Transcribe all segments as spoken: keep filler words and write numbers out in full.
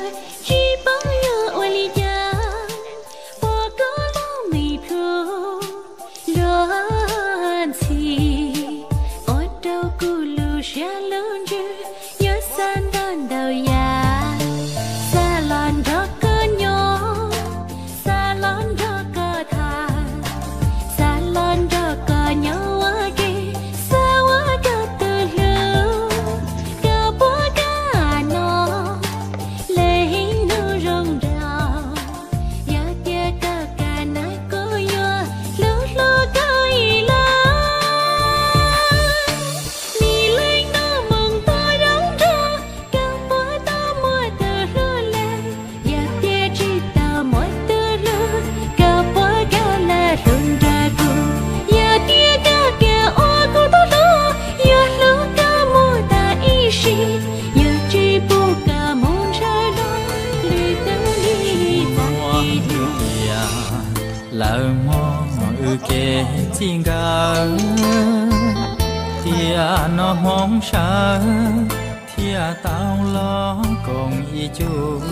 nó mong sợ thia tao lo còn y chúa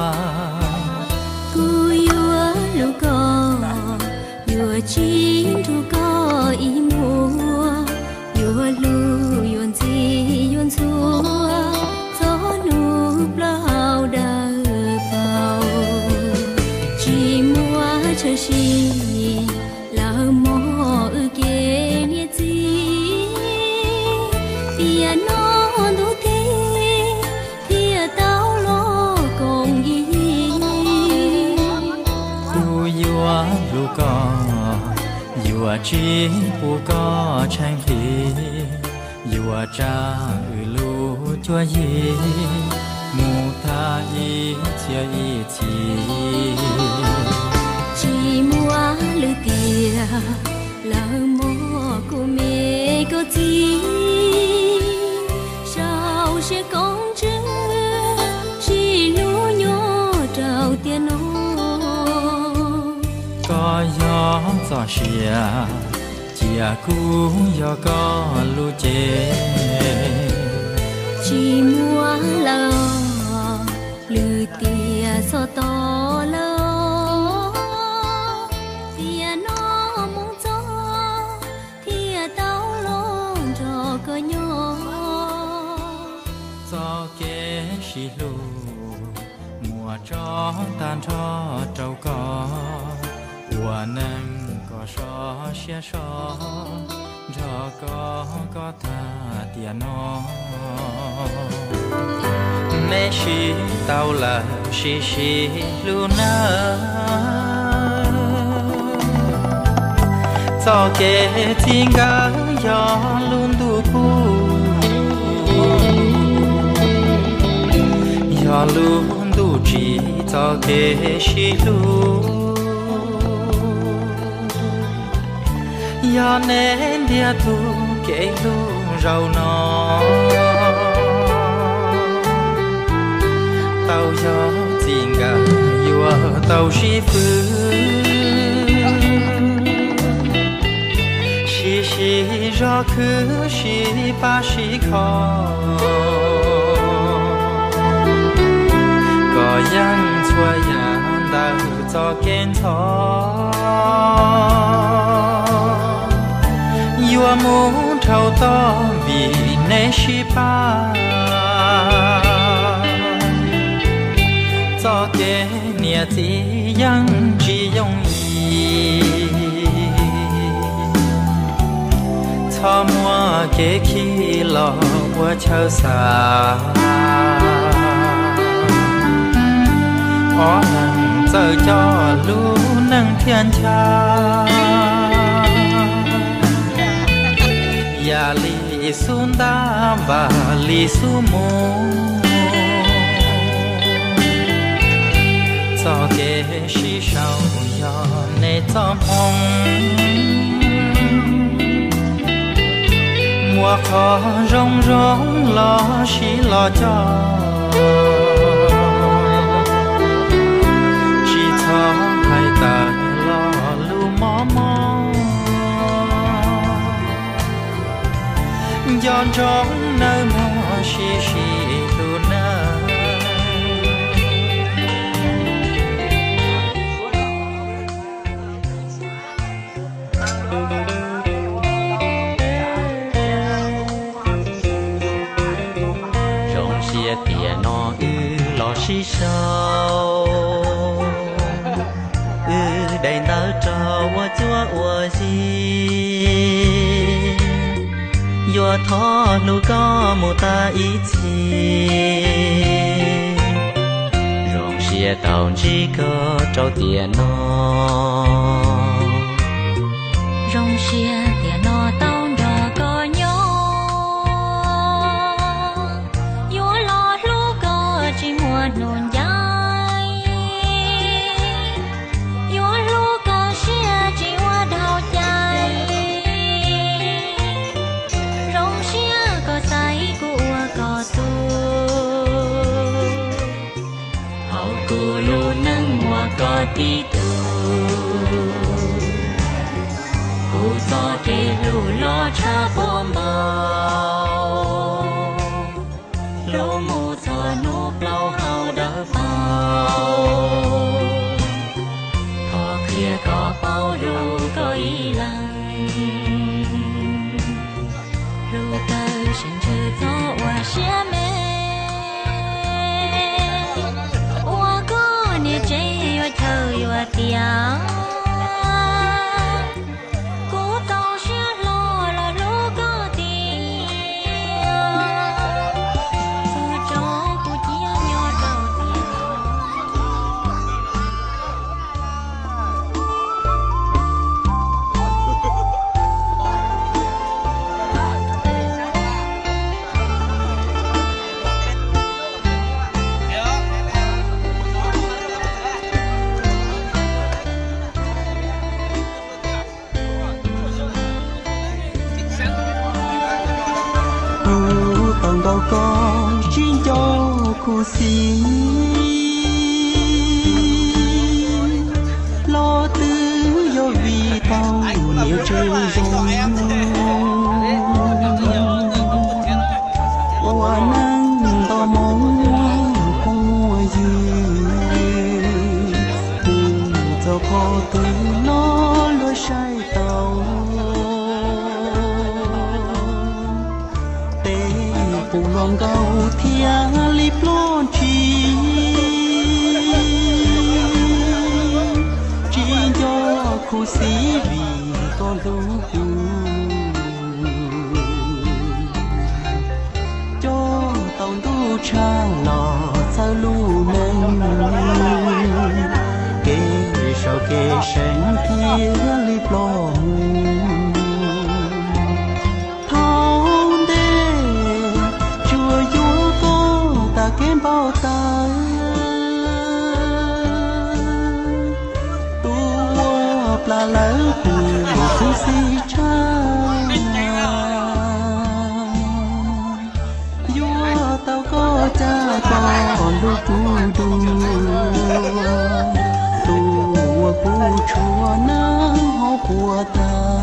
cu yua lu co yua chín thu co y mua yua lu yuan chi yuan xua gió núp lao đời vào chỉ mua chờ chi là mò ư kia nia chi tia nó đủ thế tia tao lo còn gì cu yua lu co yua chi pu co tranh thì yua cha ư lu cho gì mu tha y chia y chi chỉ mua lư tia là mò của mẹ có chi sao sẽ con chứ chỉ lú nhỏ trào tiền nó có gió gió xìa chia cú gió có lu chê chỉ mua là lư tia so to lo tia nó muốn gió tia tao lo cho cơ nhỏ gió kế xì lu mùa cho tan cho trâu có mùa nâng có so xia so cho có có tha tiền nó nè xì tao là xì xì lu na cho kế thiên gái gió luôn đủ cu gió luôn đủ chỉ cho kế xì lu gió nên dia tu kế lu rau nó tao gió tình gà yua tao xì phứ xì xì gió cứ xì ba xì khó có yang chua yang đau cho kén thó yua muốn thâu to vì nè xì ba cho kế nia chỉ yang chỉ dùng ý cho mua kế khi lo qua chờ xa ó nâng giờ cho lu nâng thiên cha ya li sunda và li su mu cho kế xì sao yo nè cho mong mùa khó rong rong lo xì lo cho chỉ cho hai ta lo lu mò mò giòn trong nơi mò xì xì lu na chỉ sao ừ đầy nở trò wa chúa wa gì yo thọ nu có một ta ý chi rong xia tàu chỉ có trâu tiền nó rong xia tiền nó tao đò có nhớ yo lo lu có chỉ muốn nôn dài yo lu có xia chỉ hoa đào dài rong xia có say của có tu hậu tu lu nâng hoa có tí tu gió kê lù lo cha bom bao lô mù gió nụ bao hào đỡ bao thọ kia có bao ru có ý lặng ru tơ xin chư gió hoa xia mê hoa có nè chế hoa thơ hoa tiếng đâu có chuyên cho khu xí lo tư do vì tao nhiều chơi rong hoa nắng tao mong không mua gì cho khó từ nó lối sai tao cùng lòng gạo thia lip lon chi chỉ cho khu xí vì con lũ cho tàu lũ cha lò sao lũ nâng kê sao kê sáng thia lip lon kém bao ta tua pla lỡ của khu si cha yo tao có cha còn lúc tu du tua khu chùa nắng hó của ta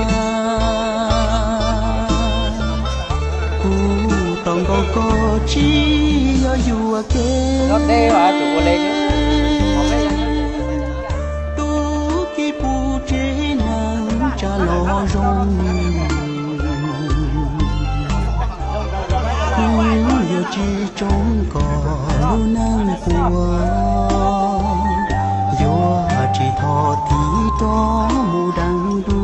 tông có có chi yo you again nó đê hả chủ lên chứ tu ki pu chế nang cha lo rong tu yo chi trong cỏ lu nang của yo chỉ thọ tí đó mu đăng du